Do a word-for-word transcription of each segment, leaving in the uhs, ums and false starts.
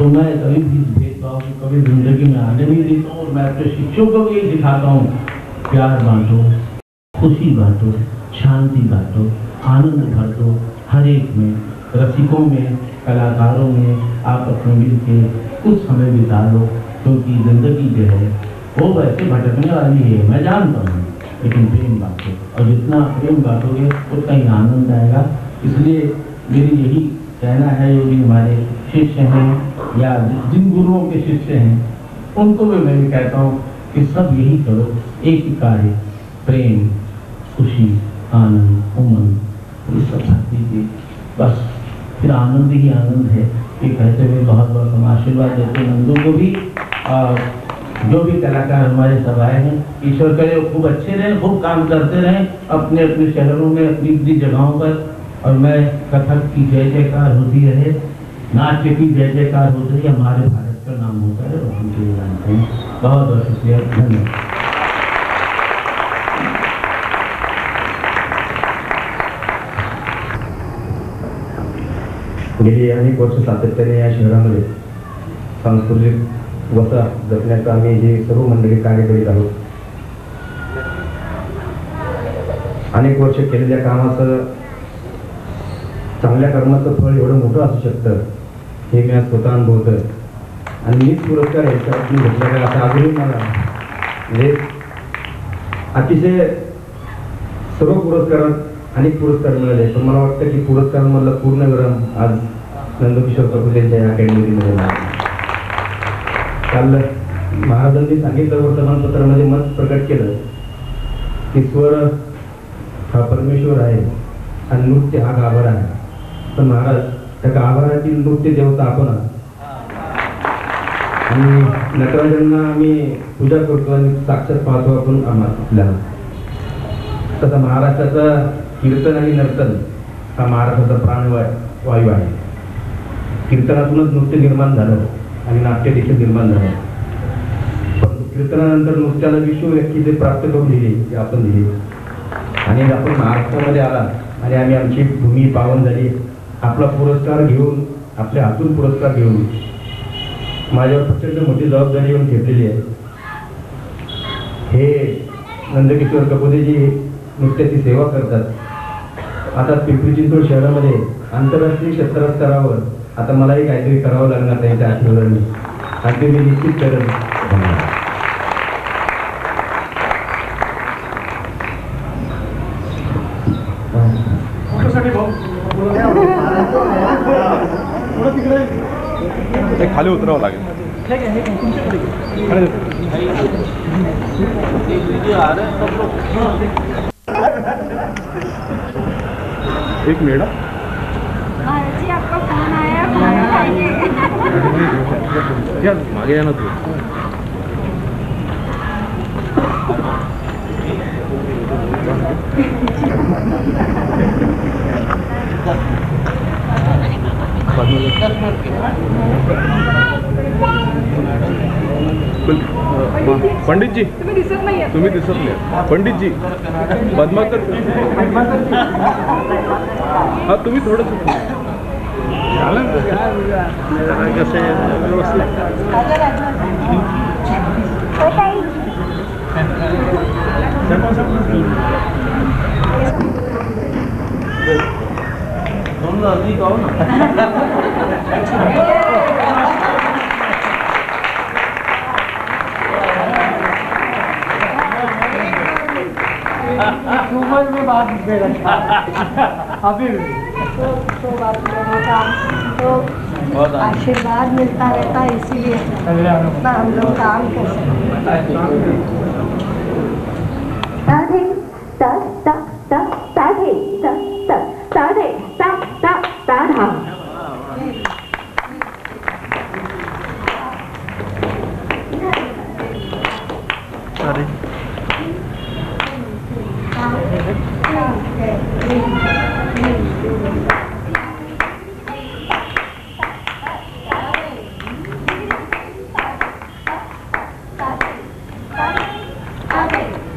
तो मैं कभी भी भेदभाव कभी जिंदगी में आने नहीं देता हूँ। और मैं अपने शिष्यों को भी यही दिखाता हूँ, प्यार बांटो, खुशी बांटो, शांति बांटो, आनंद भर दो हर एक में, रसिकों में, कलाकारों में आप अपने मिल के कुछ समय बिता लो, क्योंकि जिंदगी जो है वो वैसे भटकने वाली है, मैं जानता हूँ, लेकिन प्रेम बांटो, और जितना प्रेम बांटोगे उतना ही आनंद आएगा। इसलिए मेरी यही कहना है, जो भी हमारे शिष्य हैं या जिन गुरुओं के शिष्य हैं उनको भी मैं कहता हूँ कि सब यही करो, एक ही कार्य, प्रेम, खुशी, आनंद, उमंग, ये सब साथ दीजिए, बस फिर आनंद ही आनंद है। ये कहते हुए बहुत बहुत हम आशीर्वाद देते हैं नंदू को भी, और जो भी कलाकार हमारे सब आए हैं, ईश्वर करे वो खूब अच्छे रहें, खूब काम करते रहें अपने अपने शहरों में, अपनी अपनी जगहों पर। और मैं कथक की जय जयकार होती रहे, नाट्य की जय जयकार होती रही, हमारे भारत का नाम होता है और हम ये जानते हैं। बहुत बहुत शुक्रिया, धन्यवाद। गेली अनेक वर्ष सातत्याने या शहरामध्ये सांस्कृतिक वसा जपण्याचं आम्ही हे सर्व मंडळी कार्य करीत आहोत. अनेक वर्ष केलेल्या कामाचं, चांगल्या कर्माचं फळ एवढं मोठं असू शकतं हे मी आज स्वतः अनुभवतोय. आणि मीच पुरस्कार याच्यातून घेतला का असं आजही मला, म्हणजे अतिशय सर्व पुरस्कारात अनेक पुरस्कार मिळाले, पण मला वाटतं की पुरस्कारांमधला पूर्ण विराम आज नंदकिशोर कपूर यांच्या या अकॅडमीमध्ये मिळाला. काल महाराजांनी सांगितलं, वर्तमानपत्रामध्ये मत प्रकट केलं की स्वर हा परमेश्वर आहे आणि नृत्य हा गाभारा आहे. पण महाराज, त्या गाभारातील नृत्य देवता आपण आणि नटराजांना आम्ही पूजा करतो आणि साक्षात पाहतो आपण आपल्याला. तसा महाराष्ट्राचा कीर्तन आणि नर्तन हा महाराष्ट्राचा प्राणवायू आहे. कीर्तनातूनच नृत्य निर्माण झालं आणि नाट्य देखील निर्माण झालं. परंतु कीर्तनानंतर नृत्याला विश्व व्यक्ती जे प्राप्त करून दिली ते आपण दिली. आणि आपण महाराष्ट्रामध्ये आला आणि आम्ही आमची भूमी पावन झाली. आपला पुरस्कार घेऊन, आपल्या हातून पुरस्कार घेऊन माझ्यावर प्रचंड मोठी जबाबदारी येऊन घेतलेली आहे. हे नंदकिशोर कपुरेजी नृत्याची सेवा करतात. आता पिंपरी चिंचवड शहरामध्ये आंतरराष्ट्रीय क्षेत्र स्तरावर आता मलाही काहीतरी करावं लागणार त्यांच्या आशीर्वादाने, आणि ते मी निश्चित करेन. खाली उतरावं लागेल. एक मिनट, जी आपका फोन आया, खाना खाइए. या मागे या ना तू. पंडित जी तुम्ही दिसत नाही, तुम्ही दिसत नाही पंडित जी. पद्माकर, हा तुम्ही थोडंसं कसं व्यवस्थित. उम्र में बात अभी तो तो बात तो आशीर्वाद मिलता रहता है, इसीलिए ना हम लोग काम कर सकते हैं.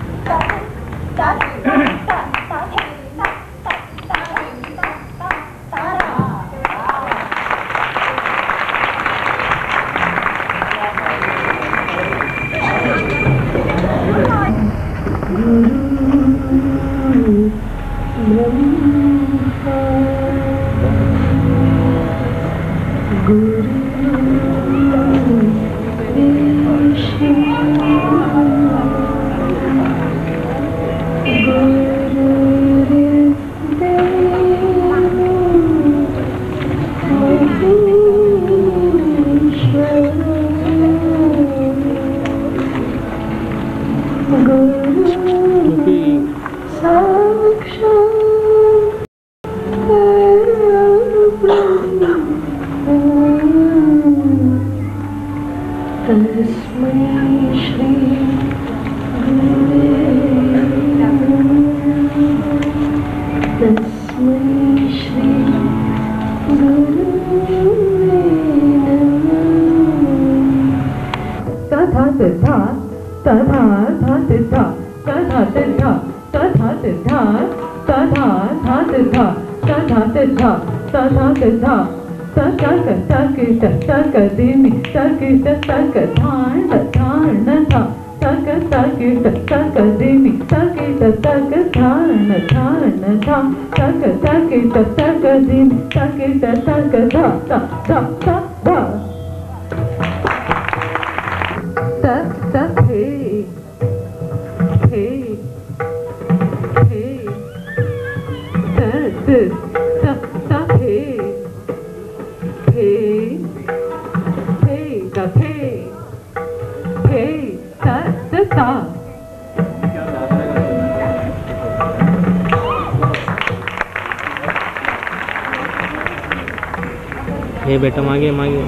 ये बेटा मांगे मांगे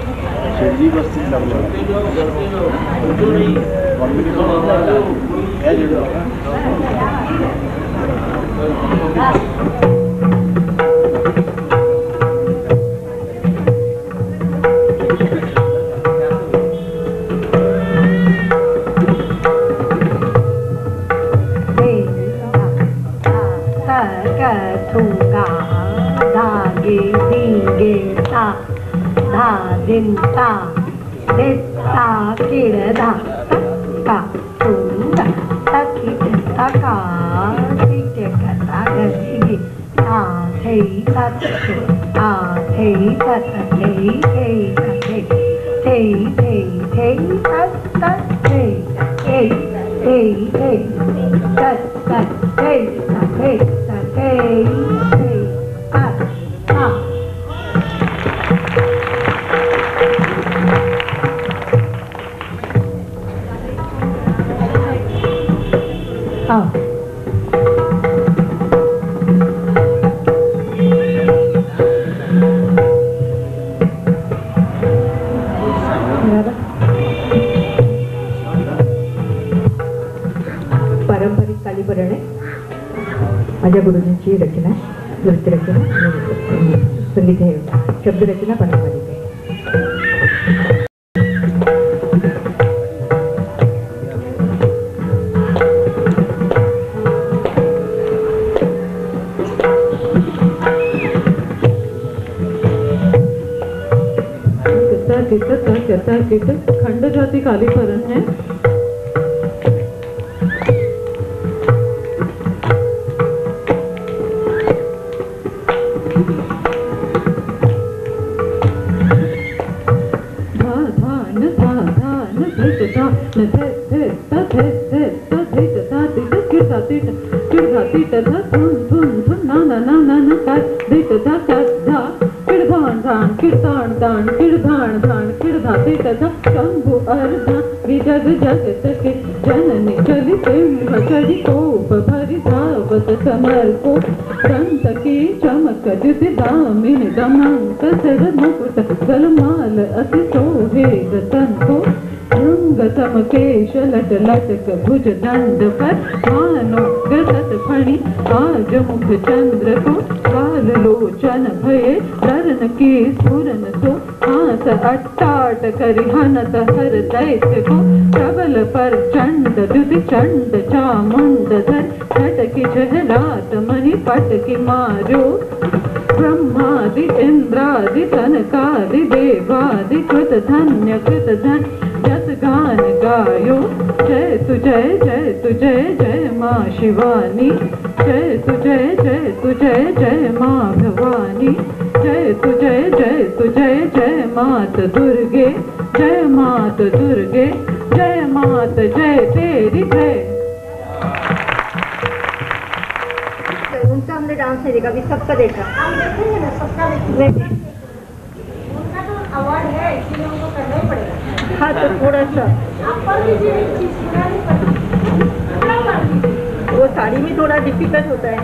माझ्या गुरुजींची रचना, नृत्य रचना, संगीत हे शब्द रचना पारंपरिक आहे. खंड जाति कालीपरन है. लटक भुज दंड पर मानो गसत फणी आज मुख चंद्र को बाल लोचन भये धरन की स्फुरन सो हास अट्टाट करि हनत हर दैत्य को प्रबल पर चंड द्युति चंड चामुंड धर झटकी जहरात मणि पटकी मार्यो ब्रह्मादि इंद्रादि सनकादि देवादि कृत धन्य कृत धन जस गान गायो. जय तु जय जय तु जय जय माँ शिवानी. जय तु जय जय तु जय जय माँ भवानी. जय तु जय जय तु जय जय मात दुर्गे, जय मात दुर्गे, जय मात जय तेरी जय। उनका हमने डांस नहीं देखा, अभी सबका देखा। हम देखेंगे ना, सबका देखेंगे। उनका तो अवार्ड है, इसलिए उनको करना ही पड़ेगा। हाँ, तो थोड़ा सा आप पढ़ लीजिए, एक चीज सुनानी पड़ेगी। वो साड़ी में थोड़ा डिफिकल्ट होता है।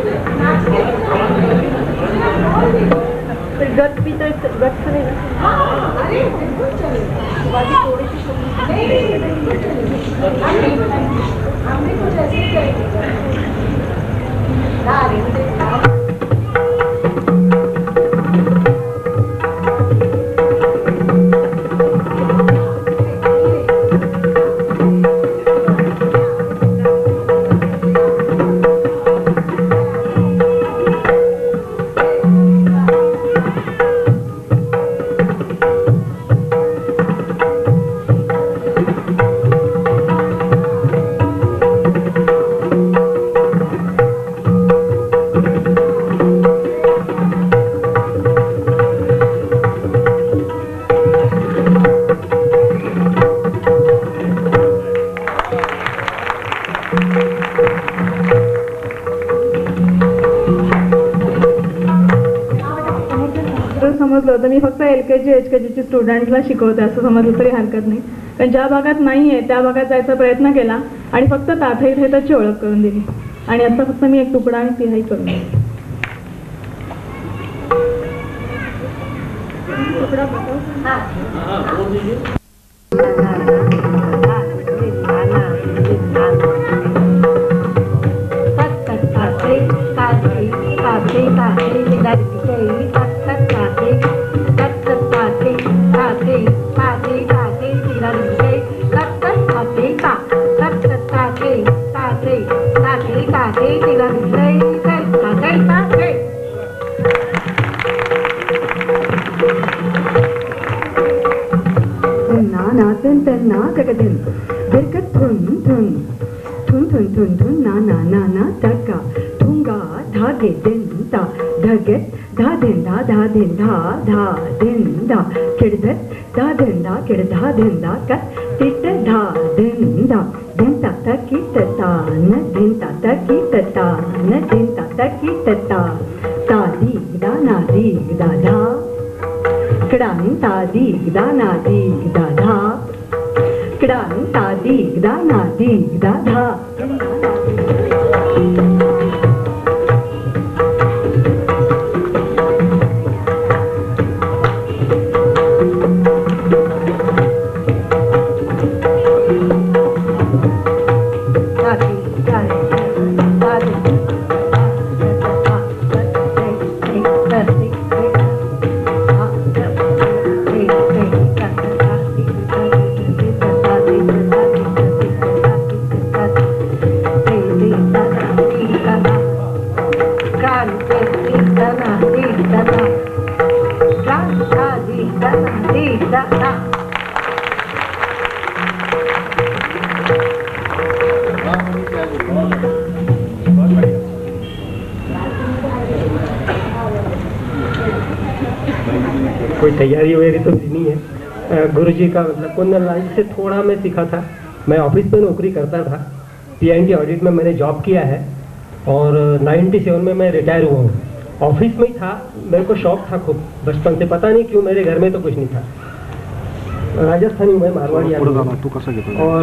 फिर गत भी तो गत चलेगा। अरे बिल्कुल चलेगा। थोड़ी सी हमने कुछ ऐसे ही करेंगे। समजलं होतं मी फक्त एल के जी एच के जीची स्टुडंट्सला शिकवते असं समजलं तरी हरकत नाही, पण ज्या भागात नाही आहे त्या भागात जायचा प्रयत्न केला आणि फक्त ताथई इथे त्याची ओळख करून दिली आणि आता फक्त मी एक तुकडा आणि तिहाई करून दिली. तुकडा कोई तैयारी वगैरह तो नहीं है। गुरुजी का मतलब कुंदन लाल जी से थोड़ा मैं सीखा था। मैं ऑफिस में नौकरी करता था, पी एन टी ऑडिट में मैंने जॉब किया है और नाइन्टी सेवन में मैं रिटायर हुआ हूँ। ऑफिस में ही था, मेरे को शौक था खूब बचपन से, पता नहीं क्यों मेरे घर में तो कुछ नहीं था। राजस्थानी में मारवाड़ी और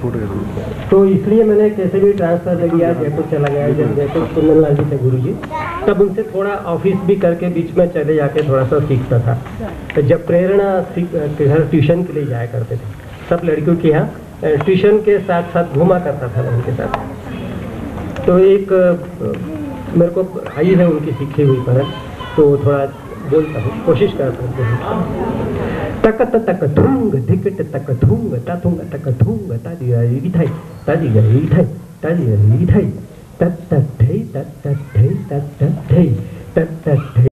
तो इसलिए मैंने कैसे भी ट्रांसफर ले लिया, जयपुर चला गया। जब जयपुर कुंदन लाल जी थे गुरु जी, तब उनसे थोड़ा ऑफिस भी करके बीच में चले जाके थोड़ा सा सीखता था। तो जब प्रेरणा घर ट्यूशन के लिए जाया करते थे, सब लड़कियों के यहाँ ट्यूशन के साथ साथ घूमा करता था उनके साथ। तो एक मेरे को आई है उनकी सीखी हुई परत, तो थोड़ा बोलता हूँ, कोशिश करता हूँ। तक तक धूंग धिकट तक धूंग ताथुंग तक धूंग ताजी गई थाई ताजी गई थाई ताजी गई थाई तत तत थई तत तत थई तत तत थई तत तत थई।